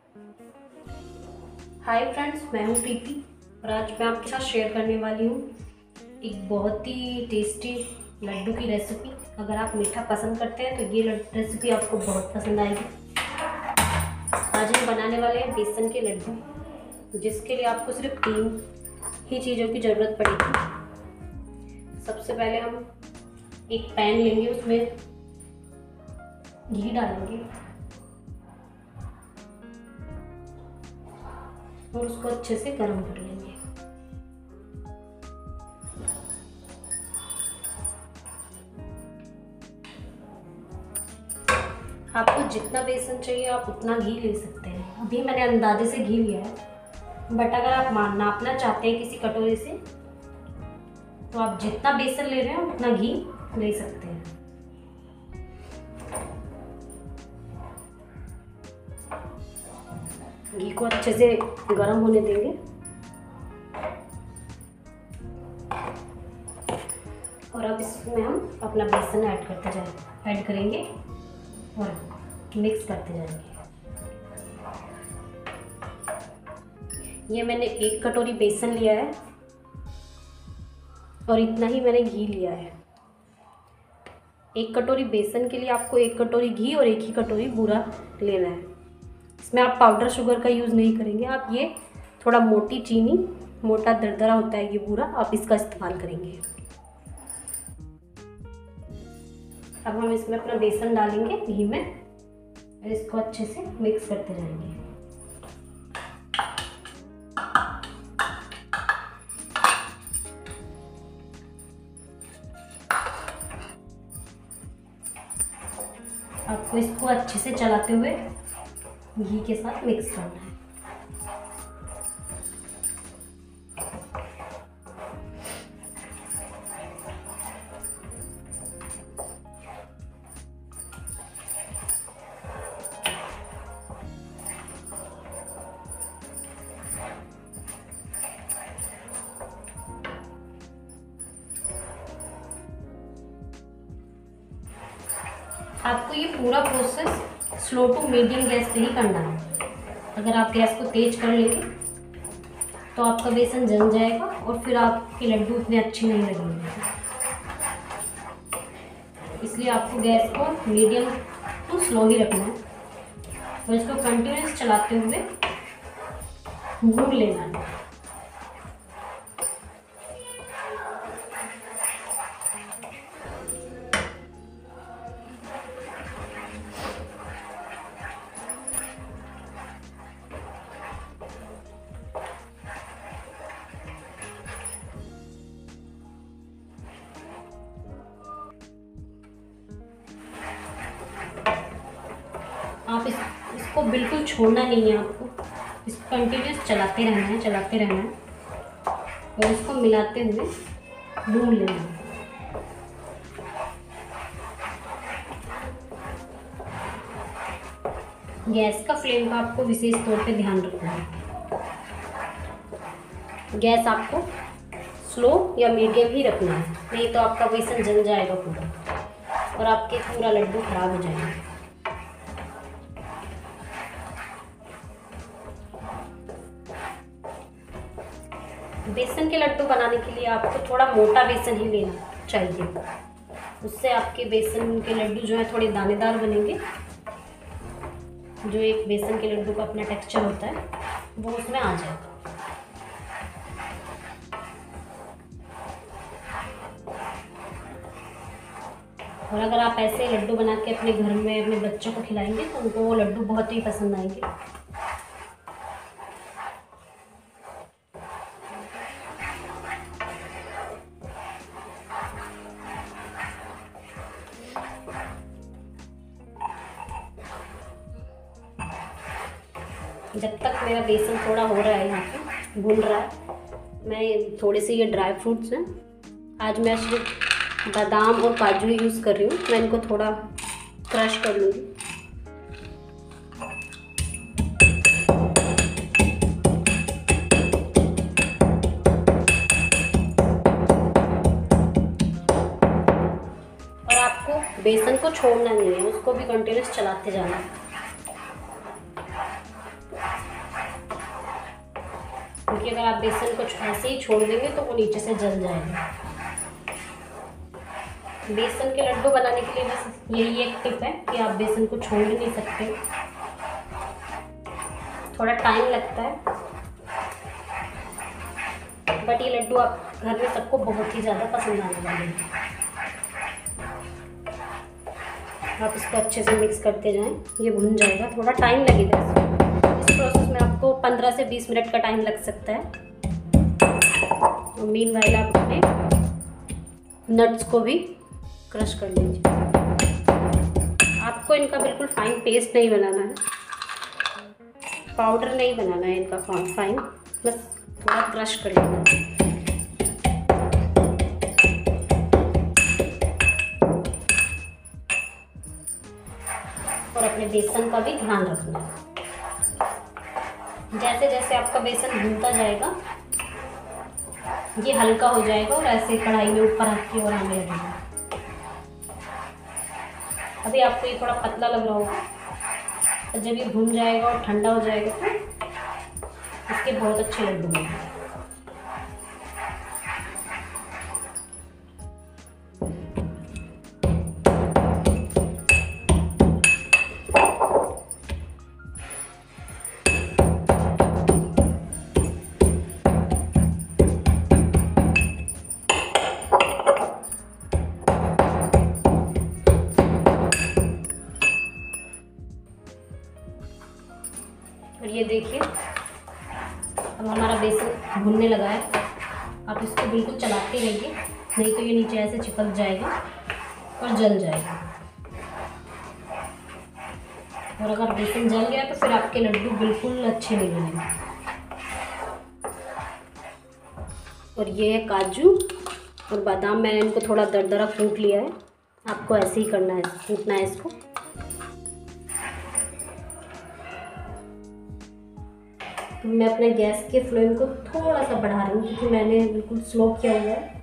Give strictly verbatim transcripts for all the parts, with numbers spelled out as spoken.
Hi friends, मैं हूँ प्रीति और आज मैं आपके साथ शेयर करने वाली हूँ एक बहुत ही टेस्टी लड्डू की रेसिपी। अगर आप मीठा पसंद करते हैं तो ये रेसिपी आपको बहुत पसंद आएगी। आज हम बनाने वाले हैं बेसन के लड्डू, जिसके लिए आपको सिर्फ तीन ही चीज़ों की ज़रूरत पड़ेगी। सबसे पहले हम एक पैन लेंगे, उसमें घी डालेंगे और उसको अच्छे से गर्म कर लेंगे। आपको जितना बेसन चाहिए आप उतना घी ले सकते हैं। अभी मैंने अंदाजे से घी लिया है, बट अगर आप नापना चाहते हैं किसी कटोरे से तो आप जितना बेसन ले रहे हैं उतना घी ले सकते हैं। घी को अच्छे से गर्म होने देंगे और अब इसमें हम अपना बेसन ऐड करते जाएंगे ऐड करेंगे और मिक्स करते जाएंगे। ये मैंने एक कटोरी बेसन लिया है और इतना ही मैंने घी लिया है। एक कटोरी बेसन के लिए आपको एक कटोरी घी और एक ही कटोरी बूरा लेना है। इसमें आप पाउडर शुगर का यूज़ नहीं करेंगे, आप ये थोड़ा मोटी चीनी, मोटा दरदरा होता है ये बूरा, आप इसका इस्तेमाल करेंगे। अब हम इसमें अपना बेसन डालेंगे घी में और इसको अच्छे से मिक्स करते जाएंगे। आपको इसको अच्छे से चलाते हुए घी के साथ मिक्स करना है। आपको ये पूरा process slow to medium gas पे ही करना है। अगर आप गैस को तेज कर लेंगे तो आपका बेसन जम जाएगा और फिर आपके लड्डू उतने अच्छे नहीं लगेंगे। इसलिए आपको गैस को मीडियम टू स्लो ही रखना है और इसको कंटिन्यूस चलाते हुए भून लेना है। आप इस इसको बिल्कुल छोड़ना नहीं है, आपको इसको कंटिन्यूस चलाते रहना है चलाते रहना है और इसको मिलाते हुए भून लेना है। गैस का फ्लेम का आपको विशेष तौर पे ध्यान रखना है। गैस आपको स्लो या मीडियम ही रखना है, नहीं तो आपका बेसन जल जाएगा पूरा और आपके पूरा लड्डू खराब हो जाएगा। बेसन के लड्डू बनाने के लिए आपको थोड़ा मोटा बेसन ही लेना चाहिए, उससे आपके बेसन के लड्डू जो है थोड़े दानेदार बनेंगे। जो एक बेसन के लड्डू का अपना टेक्सचर होता है वो उसमें आ जाएगा। और अगर आप ऐसे लड्डू बना के अपने घर में अपने बच्चों को खिलाएंगे तो उनको वो लड्डू बहुत ही पसंद आएंगे। जब तक मेरा बेसन थोड़ा हो रहा है, यहाँ पे भून रहा है, मैं थोड़े से ये ड्राई फ्रूट्स हैं, आज मैं सिर्फ बादाम और काजू ही यूज़ कर रही हूँ। मैं इनको थोड़ा क्रश कर लूँगी। और आपको बेसन को छोड़ना नहीं है, उसको भी कंटिन्यूस चलाते जाना है। क्योंकि अगर आप बेसन को ऐसे ही छोड़ देंगे तो वो नीचे से जल जाएगा। बेसन के लड्डू बनाने के लिए बस यही एक टिप है कि आप बेसन को छोड़ ही नहीं सकते, थोड़ा टाइम लगता है, बट ये लड्डू आप घर में सबको बहुत ही ज़्यादा पसंद आने वाले हैं। आप इसको अच्छे से मिक्स करते जाएं, ये भुन जाएगा, थोड़ा टाइम लगेगा इस प्रोसेस में, आपको पंद्रह से बीस मिनट का टाइम लग सकता है। और मीनवाइल आप अपने नट्स को भी क्रश कर लीजिए। आपको इनका बिल्कुल फाइन पेस्ट नहीं बनाना है, पाउडर नहीं बनाना है इनका फाइन, बस थोड़ा क्रश कर लेना है। और अपने बेसन का भी ध्यान रखना है। जैसे जैसे आपका बेसन भूनता जाएगा ये हल्का हो जाएगा और ऐसे कढ़ाई में ऊपर की ओर आने लगेगा। अभी आपको ये थोड़ा पतला लग रहा होगा, तो जब ये भुन जाएगा और ठंडा हो जाएगा तो इसके बहुत अच्छे लड्डू बनेंगे। और ये देखिए अब हमारा बेसन भुनने लगा है। आप इसको बिल्कुल चलाते रहिए, नहीं तो ये नीचे ऐसे चिपक जाएगा और जल जाएगा। और अगर बेसन जल गया तो फिर आपके लड्डू बिल्कुल अच्छे नहीं बनेंगे। और ये है काजू और बादाम, मैंने इनको थोड़ा दरदरा कूट लिया है। आपको ऐसे ही करना है, कूटना है इसको। तो मैं अपने गैस के फ्लेम को थोड़ा सा बढ़ा रही हूँ क्योंकि मैंने बिल्कुल स्लो किया हुआ है।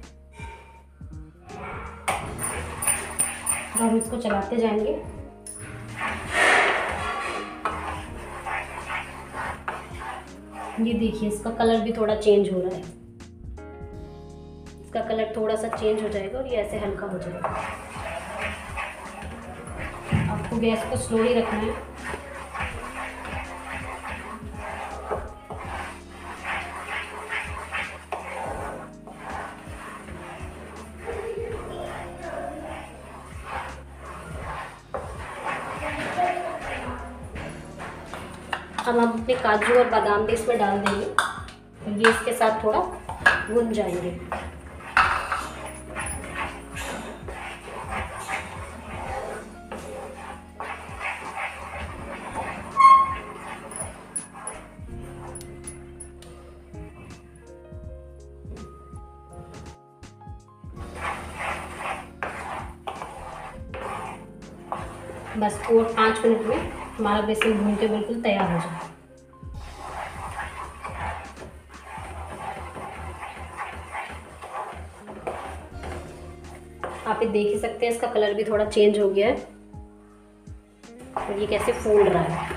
और हम इसको चलाते जाएंगे। ये देखिए इसका कलर भी थोड़ा चेंज हो रहा है, इसका कलर थोड़ा सा चेंज हो जाएगा और ये ऐसे हल्का हो जाएगा। आपको गैस को स्लो ही रखना है। हम अपने काजू और बादाम भी इसमें डाल देंगे और ये इसके साथ थोड़ा भुन जाएंगे। बस और पाँच मिनट में हमारा बेसन भून के बिल्कुल तैयार हो जाए। आप ये देख ही सकते हैं इसका कलर भी थोड़ा चेंज हो गया है और ये कैसे फूल रहा है।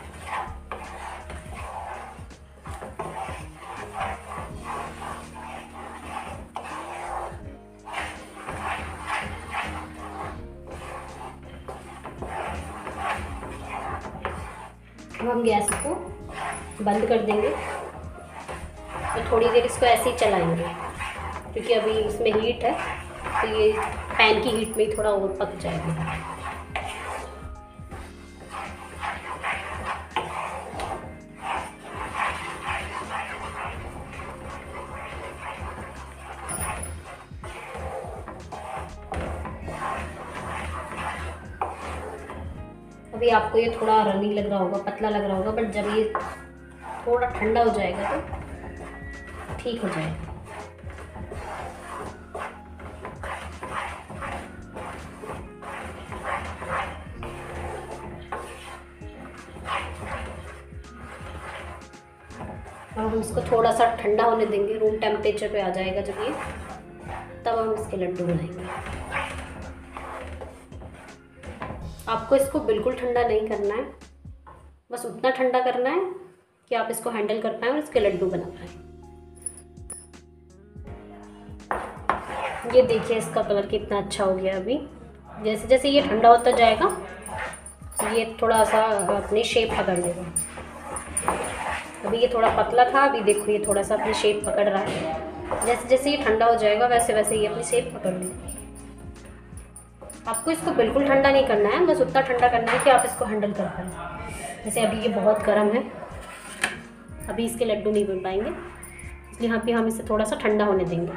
अब हम गैस को बंद कर देंगे और थोड़ी देर इसको ऐसे ही चलाएंगे क्योंकि अभी इसमें हीट है तो ये पैन की हीट में ही थोड़ा और पक जाएगा। अभी आपको ये थोड़ा रनी लग रहा होगा, पतला लग रहा होगा, बट जब ये थोड़ा ठंडा हो जाएगा तो ठीक हो जाएगा। और हम इसको थोड़ा सा ठंडा होने देंगे, रूम टेम्परेचर पे आ जाएगा जब ये, तब हम इसके लड्डू बनाएंगे। आपको इसको बिल्कुल ठंडा नहीं करना है, बस उतना ठंडा करना है कि आप इसको हैंडल कर पाएँ और इसके लड्डू बना पाएँ। ये देखिए इसका कलर कितना अच्छा हो गया। अभी जैसे जैसे ये ठंडा होता जाएगा ये थोड़ा सा अपनी शेप पकड़ लेगा। अभी ये थोड़ा पतला था, अभी देखो ये थोड़ा सा अपनी शेप पकड़ रहा है। जैसे जैसे ये ठंडा हो जाएगा वैसे वैसे ये अपनी शेप पकड़ लेगा। आपको इसको बिल्कुल ठंडा नहीं करना है, बस उतना ठंडा करना है कि आप इसको हैंडल कर पाएँ। जैसे अभी ये बहुत गर्म है, अभी इसके लड्डू नहीं बन पाएंगे, इसलिए यहाँ पे हम इसे थोड़ा सा ठंडा होने देंगे।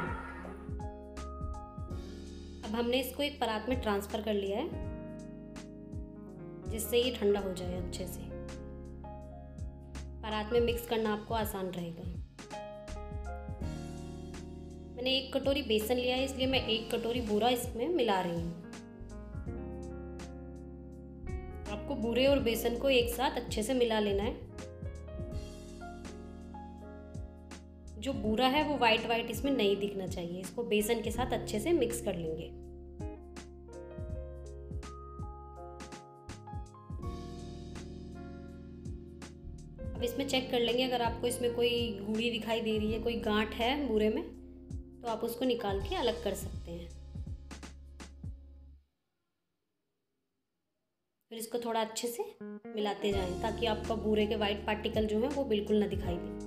अब हमने इसको एक परात में ट्रांसफ़र कर लिया है जिससे ये ठंडा हो जाए अच्छे से। परात में मिक्स करना आपको आसान रहेगा। मैंने एक कटोरी बेसन लिया है, इसलिए मैं एक कटोरी बूरा इसमें मिला रही हूँ। आपको बूरे और बेसन को एक साथ अच्छे से मिला लेना है। जो बूरा है वो वाइट वाइट इसमें नहीं दिखना चाहिए। इसको बेसन के साथ अच्छे से मिक्स कर लेंगे। अब इसमें चेक कर लेंगे, अगर आपको इसमें कोई गुड़ी दिखाई दे रही है, कोई गांठ है बूरे में, तो आप उसको निकाल के अलग कर सकते हैं। फिर इसको थोड़ा अच्छे से मिलाते जाएं ताकि आपका बूरे के वाइट पार्टिकल जो है वो बिल्कुल ना दिखाई दे।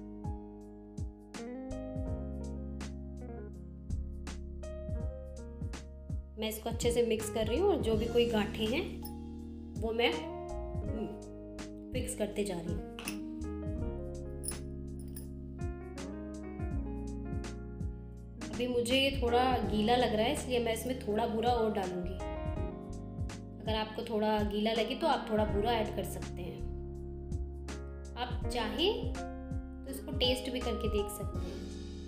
मैं इसको अच्छे से मिक्स कर रही हूँ और जो भी कोई गांठें हैं वो मैं फिक्स करते जा रही हूँ। अभी मुझे ये थोड़ा गीला लग रहा है, इसलिए मैं इसमें थोड़ा बूरा और डालूंगी। अगर आपको थोड़ा गीला लगे तो आप थोड़ा बूरा ऐड कर सकते हैं। आप चाहें तो इसको टेस्ट भी करके देख सकते हैं।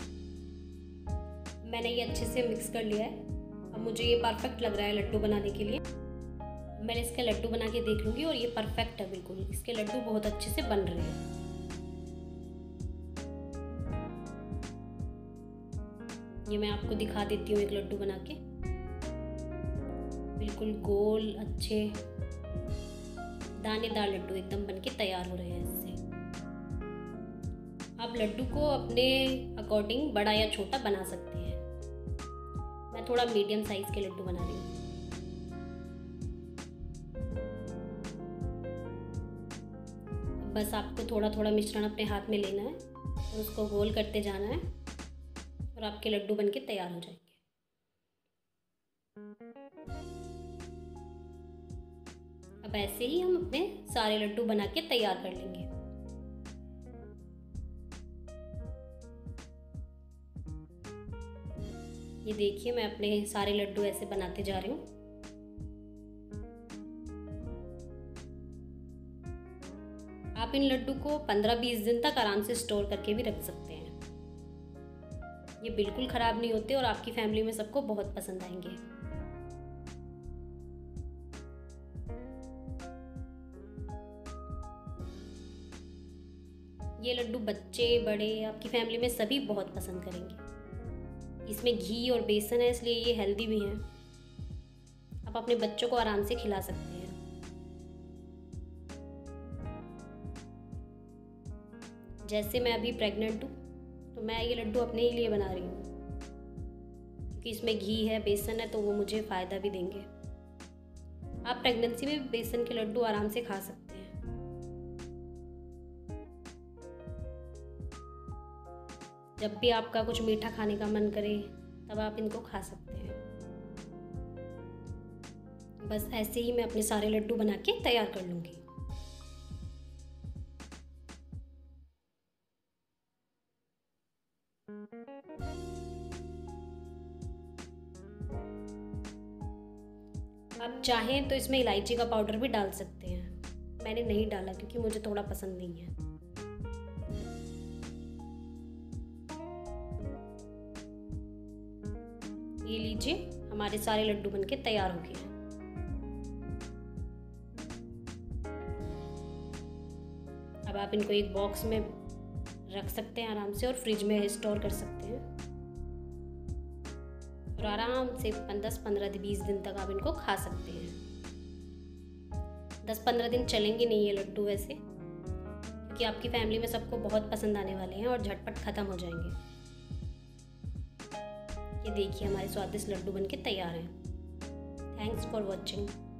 मैंने ये अच्छे से मिक्स कर लिया है। अब मुझे ये परफेक्ट लग रहा है लड्डू बनाने के लिए। मैंने इसके लड्डू बना के देख लूँगी और ये परफेक्ट है बिल्कुल। इसके लड्डू बहुत अच्छे से बन रहे हैं। ये मैं आपको दिखा देती हूँ एक लड्डू बना के। बिल्कुल गोल अच्छे दानेदार लड्डू एकदम बनके तैयार हो रहे हैं इससे। आप लड्डू को अपने अकॉर्डिंग बड़ा या छोटा बना सकते हैं। मैं थोड़ा मीडियम साइज के लड्डू बना रही हूँ। बस आपको थोड़ा थोड़ा मिश्रण अपने हाथ में लेना है और उसको गोल करते जाना है और आपके लड्डू बनके तैयार हो जाएंगे। अब ऐसे ही हम अपने सारे लड्डू बना के तैयार कर लेंगे। ये देखिए मैं अपने सारे लड्डू ऐसे बनाते जा रही हूँ। आप इन लड्डू को पंद्रह बीस दिन तक आराम से स्टोर करके भी रख सकते हैं। ये बिल्कुल ख़राब नहीं होते और आपकी फैमिली में सबको बहुत पसंद आएंगे। ये लड्डू बच्चे बड़े आपकी फैमिली में सभी बहुत पसंद करेंगे। इसमें घी और बेसन है इसलिए ये हेल्दी भी हैं। आप अपने बच्चों को आराम से खिला सकते हैं। जैसे मैं अभी प्रेग्नेंट हूँ तो मैं ये लड्डू अपने ही लिए बना रही हूँ क्योंकि इसमें घी है बेसन है तो वो मुझे फ़ायदा भी देंगे। आप प्रेगनेंसी में बेसन के लड्डू आराम से खा सकते हैं। जब भी आपका कुछ मीठा खाने का मन करे तब आप इनको खा सकते हैं। बस ऐसे ही मैं अपने सारे लड्डू बना के तैयार कर लूँगी। आप चाहें तो इसमें इलायची का पाउडर भी डाल सकते हैं। मैंने नहीं डाला क्योंकि मुझे थोड़ा पसंद नहीं है। ये लीजिए हमारे सारे लड्डू बनके तैयार हो गए हैं। अब आप इनको एक बॉक्स में रख सकते हैं आराम से और फ्रिज में स्टोर कर सकते हैं और आराम से दस पंद्रह बीस दिन तक आप इनको खा सकते हैं। दस पंद्रह दिन चलेंगे नहीं ये लड्डू वैसे, क्योंकि आपकी फैमिली में सबको बहुत पसंद आने वाले हैं और झटपट ख़त्म हो जाएंगे। ये देखिए हमारे स्वादिष्ट लड्डू बनके तैयार हैं। Thanks for watching.